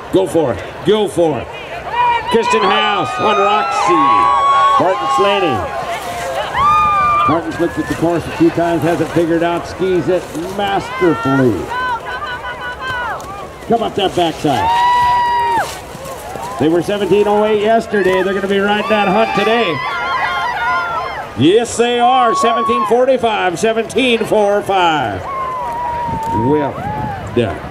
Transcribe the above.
Go for it. Go for it. Kristen House on Roxy. Martin Slaney. Martin's looked at the course a few times, hasn't figured out, skis it masterfully. Come up that backside. They were 17:08 yesterday. They're going to be riding that hunt today. Yes, they are. 17:45, 17:45. Well done.